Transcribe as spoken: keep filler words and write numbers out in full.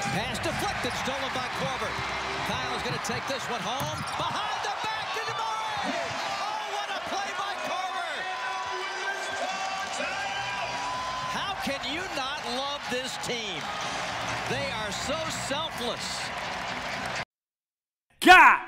Pass deflected, stolen by Corbett. Kyle's going to take this one home. Behind the back to DeMar. Oh, what a play by Corbett. How can you not love this team? They are so selfless. God!